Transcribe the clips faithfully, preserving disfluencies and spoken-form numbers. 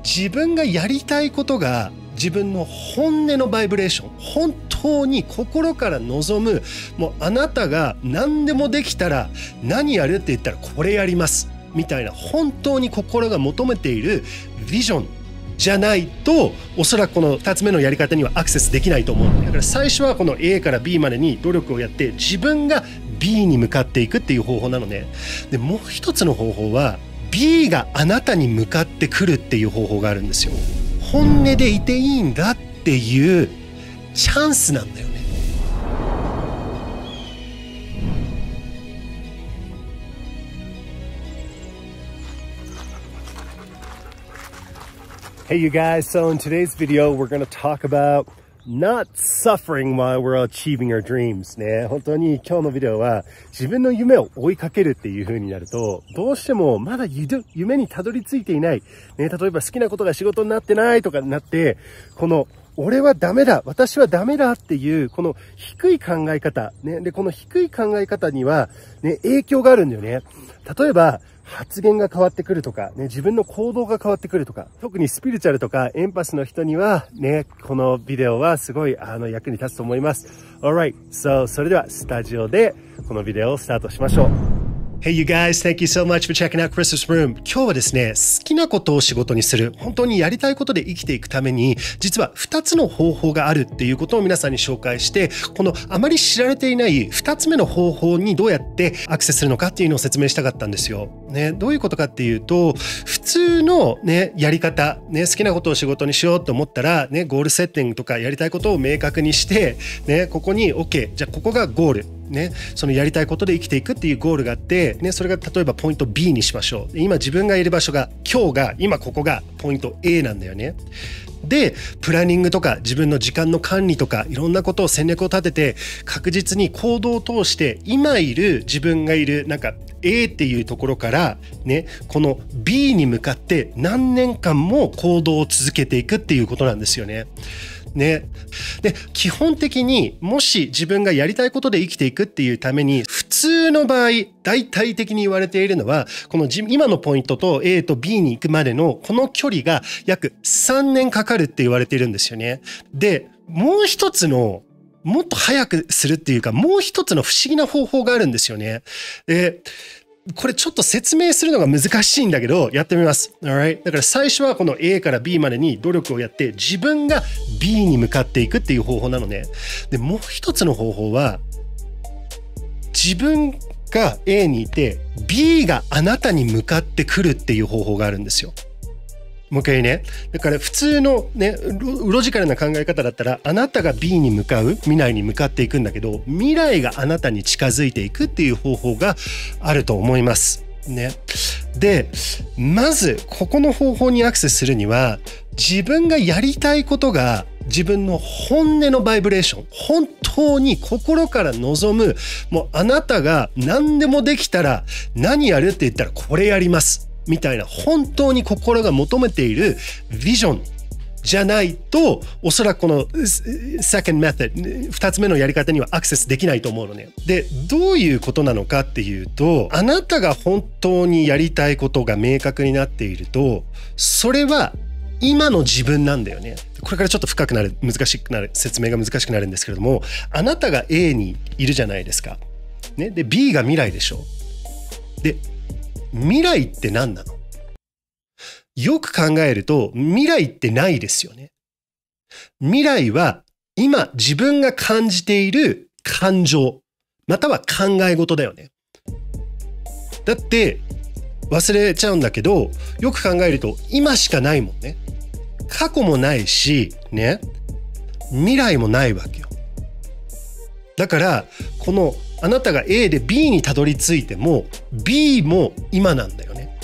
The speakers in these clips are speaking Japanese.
自分がやりたいことが自分の本音のバイブレーション、本当に心から望む、もうあなたが何でもできたら何やるって言ったらこれやりますみたいな、本当に心が求めているビジョンじゃないと、おそらくこのふたつめのやり方にはアクセスできないと思う。だから最初はこの A から B までに努力をやって自分が B に向かっていくっていう方法なのね。でもう一つの方法は B があなたに向かってくるっていう方法があるんですよ。本音でいていいんだっていうチャンスなんだよね。Hey you guys, so in today's video we're going to talk about not suffering while we're achieving our dreams ね。本当に今日のビデオは自分の夢を追いかけるっていう風になると、どうしてもまだ夢にたどり着いていない、ね、例えば好きなことが仕事になってないとかになって、この俺はダメだ、私はダメだっていうこの低い考え方、ね、でこの低い考え方には、ね、影響があるんだよね。例えば発言が変わってくるとか、ね、自分の行動が変わってくるとか、特にスピリチュアルとかエンパスの人にはね、このビデオはすごいあの役に立つと思います。Alright, so それではスタジオでこのビデオをスタートしましょう。Hey you guys, thank you so much for checking out Chris's Room. 今日はですね、好きなことを仕事にする、本当にやりたいことで生きていくために、実はふたつの方法があるっていうことを皆さんに紹介して、このあまり知られていないふたつめの方法にどうやってアクセスするのかっていうのを説明したかったんですよ。ね、どういうことかっていうと、普通のね、やり方、ね、好きなことを仕事にしようと思ったら、ね、ゴールセッティングとかやりたいことを明確にして、ね、ここに OK、じゃあここがゴール。ね、そのやりたいことで生きていくっていうゴールがあって、ね、それが例えばポイント B にしましょう。今自分がいる場所が今日が今ここがポイント A なんだよね。でプランニングとか自分の時間の管理とかいろんなことを戦略を立てて確実に行動を通して今いる自分がいるなんか A っていうところからねこの B に向かって何年間も行動を続けていくっていうことなんですよね。ね、で基本的にもし自分がやりたいことで生きていくっていうために普通の場合大体的に言われているのはこの今のポイントと A と B に行くまでのこの距離が約さんねんかかるって言われているんですよね。でもう一つのもっと早くするっていうかもう一つの不思議な方法があるんですよね。でこれちょっと説明するのが難しいんだけどやってみます。Alright? だから最初はこの A から B までに努力をやって自分が B に向かっていくっていう方法なのね。でもう一つの方法は自分が A にいて B があなたに向かってくるっていう方法があるんですよ。もう一回ね。だから普通のね、ロジカルな考え方だったら、あなたが B に向かう、未来に向かっていくんだけど、未来があなたに近づいていくっていう方法があると思います。ね。で、まず、ここの方法にアクセスするには、自分がやりたいことが、自分の本音のバイブレーション、本当に心から望む、もうあなたが何でもできたら、何やるって言ったらこれやります。みたいな本当に心が求めているビジョンじゃないとおそらくこの second method ふたつめのやり方にはアクセスできないと思うのね。でどういうことなのかっていうとあなたが本当にやりたいことが明確になっているとそれは今の自分なんだよね。これからちょっと深くなる難しくなる説明が難しくなるんですけれどもあなたが A にいるじゃないですか。ね、で B が未来でしょ。で未来って何なの？よく考えると未来ってないですよね。未来は今自分が感じている感情または考え事だよね。だって忘れちゃうんだけどよく考えると今しかないもんね。過去もないしね未来もないわけよ。だからこのあなたが A で B にたどり着いても B も今なんだよね。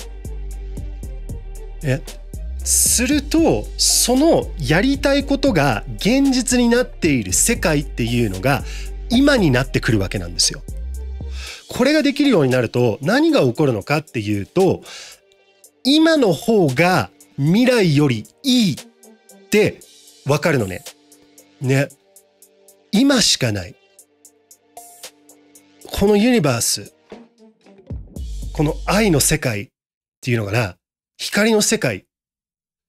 えするとそのやりたいことが現実になっている世界っていうのが今になってくるわけなんですよ。これができるようになると何が起こるのかっていうと今の方が未来よりいいってわかるのね。ね。今しかない。このユニバース、この愛の世界っていうのかな、光の世界、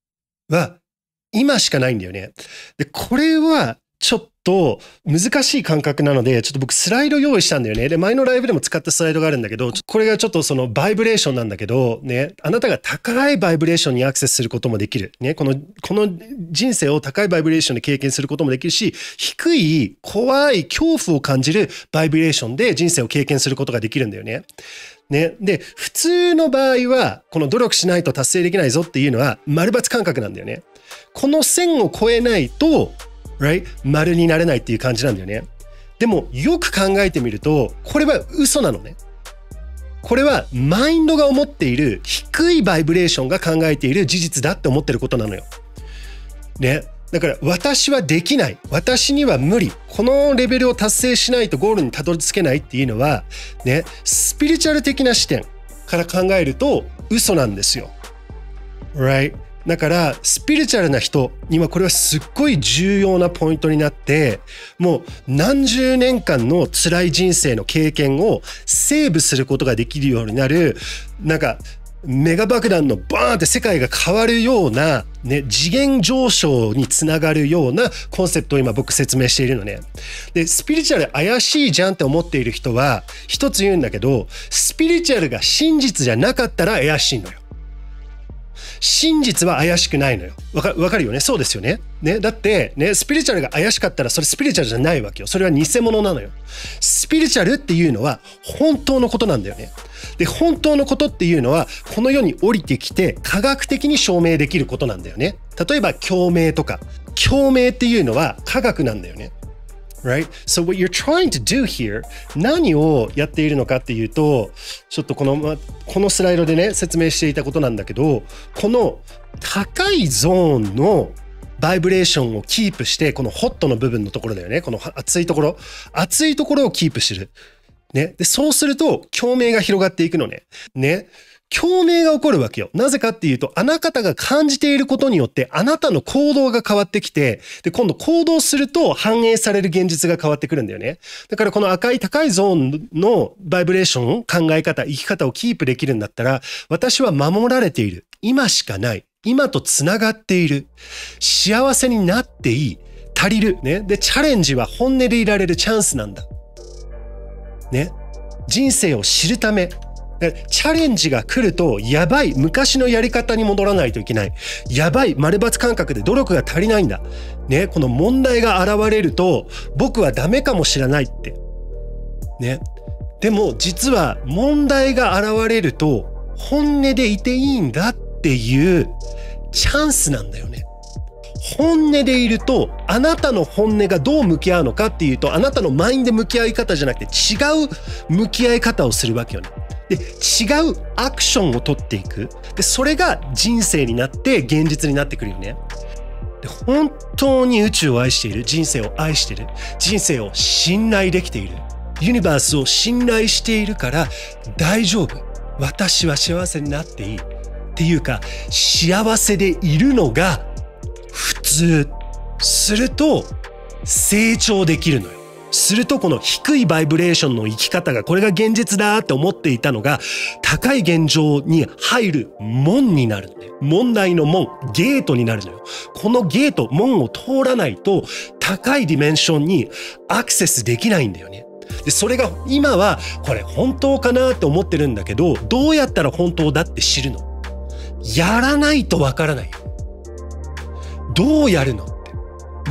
は今しかないんだよね。で、これはちょっと難しい感覚なので、ちょっと僕スライド用意したんだよね。で、前のライブでも使ったスライドがあるんだけど、これがちょっとそのバイブレーションなんだけど、ね、あなたが高いバイブレーションにアクセスすることもできる。ね、この、この人生を高いバイブレーションで経験することもできるし、低い、怖い、恐怖を感じるバイブレーションで人生を経験することができるんだよね。ね。で、普通の場合は、この努力しないと達成できないぞっていうのは、丸抜感覚なんだよね。この線を越えないと、right? 丸になれないっていう感じなんだよね。でもよく考えてみると、これは嘘なのね。これはマインドが思っている低いバイブレーションが考えている事実だって思ってることなのよ。ね。だから私はできない。私には無理。このレベルを達成しないとゴールにたどり着けないっていうのは、ね、スピリチュアル的な視点から考えると嘘なんですよ。right?だからスピリチュアルな人にはこれはすっごい重要なポイントになって、もう何十年間の辛い人生の経験をセーブすることができるようになる、なんかメガ爆弾のバーンって世界が変わるような、ね、次元上昇につながるようなコンセプトを今僕説明しているのね。で、スピリチュアル怪しいじゃんって思っている人は一つ言うんだけど、スピリチュアルが真実じゃなかったら怪しいのよ。真実は怪しくないのよ。わか、わかるよね。そうですよね。ね。だってね、スピリチュアルが怪しかったらそれスピリチュアルじゃないわけよ。それは偽物なのよ。スピリチュアルっていうのは本当のことなんだよね。で、本当のことっていうのはこの世に降りてきて科学的に証明できることなんだよね。例えば共鳴とか。共鳴っていうのは科学なんだよね。Right? So what you're trying to do here 何をやっているのかっていうと、ちょっとこの、ま、このスライドでね説明していたことなんだけど、この高いゾーンのバイブレーションをキープして、このホットの部分のところだよね、この熱いところ熱いところをキープするね。で、そうすると共鳴が広がっていくのね。ね。共鳴が起こるわけよ。なぜかっていうと、あなたが感じていることによってあなたの行動が変わってきて、で、今度行動すると反映される現実が変わってくるんだよね。だからこの赤い高いゾーンのバイブレーション、考え方、生き方をキープできるんだったら、私は守られている。今しかない。今とつながっている。幸せになっていい。足りる。ね。で、チャレンジは本音でいられるチャンスなんだ。ね。人生を知るため。チャレンジが来るとやばい、昔のやり方に戻らないといけない、やばい、丸抜感覚で努力が足りないんだね。この問題が現れると僕はダメかもしれないってね。でも実は問題が現れると本音でいていいんだっていうチャンスなんだよね。本音でいると、あなたの本音がどう向き合うのかっていうと、あなたのマインド向き合い方じゃなくて違う向き合い方をするわけよね。で、違うアクションを取っていく。で、それが人生になって現実になってくるよね。で、本当に宇宙を愛している、人生を愛している、人生を信頼できている、ユニバースを信頼しているから大丈夫。私は幸せになっていい。っていうか、幸せでいるのが普通。すると成長できるのよ。するとこの低いバイブレーションの生き方が、これが現実だって思っていたのが、高い現状に入る門になるのね。問題の門、ゲートになるのよ。このゲート、門を通らないと高いディメンションにアクセスできないんだよね。で、それが今はこれ本当かなって思ってるんだけど、どうやったら本当だって知るの？やらないとわからないよ。どうやるのって。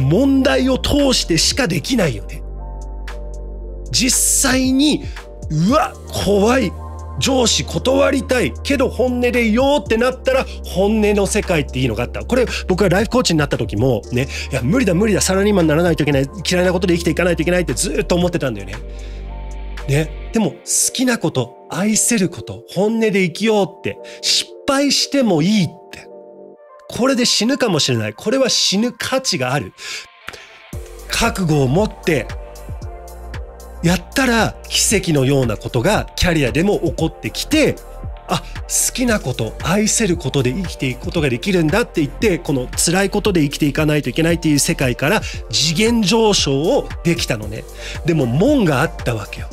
問題を通してしかできないよね。実際に、うわ、怖い。上司断りたい。けど本音で言おうってなったら、本音の世界っていいのがあった。これ、僕がライフコーチになった時も、ね、いや、無理だ無理だ、サラリーマンにならないといけない。嫌いなことで生きていかないといけないってずっと思ってたんだよね。ね。でも、好きなこと、愛せること、本音で生きようって、失敗してもいいって。これで死ぬかもしれない。これは死ぬ価値がある。覚悟を持って、やったら奇跡のようなことがキャリアでも起こってきて、あ、好きなこと、愛せることで生きていくことができるんだって言って、この辛いことで生きていかないといけないっていう世界から次元上昇をできたのね。でも門があったわけよ。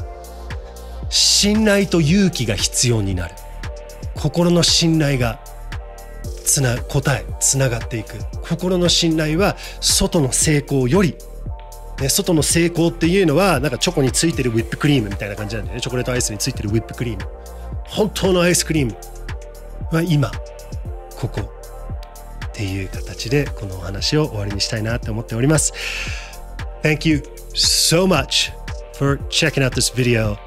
信頼と勇気が必要になる。心の信頼がつな答えつながっていく。心の信頼は外の成功より、ね、外の成功っていうのはなんかチョコについてるウィップクリームみたいな感じなんだよね。チョコレートアイスについてるウィップクリーム。本当のアイスクリームは今ここっていう形でこのお話を終わりにしたいなと思っております。 Thank you so much for checking out this video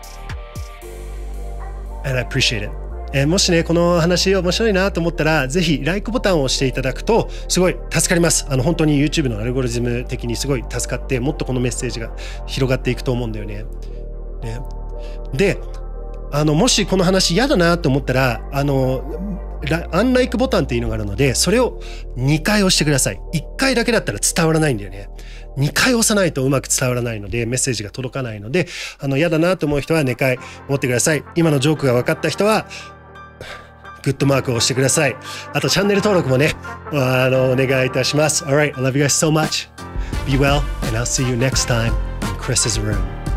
and I appreciate it。えー、もしねこの話面白いなと思ったらぜひ like ボタンを押していただくとすごい助かります。あの本当に YouTube のアルゴリズム的にすごい助かってもっとこのメッセージが広がっていくと思うんだよね。ねであのもしこの話嫌だなと思ったらあのアンライクボタンっていうのがあるのでそれをにかい押してください。いっかいだけだったら伝わらないんだよね。にかい押さないとうまく伝わらないのでメッセージが届かないのであの嫌だなと思う人はにかい持ってください。今のジョークが分かった人はグッドマークを押してください。あとチャンネル登録もね、あのお願いいたします。Alright, I love you guys so much. Be well, and I'll see you next time in Chris's room.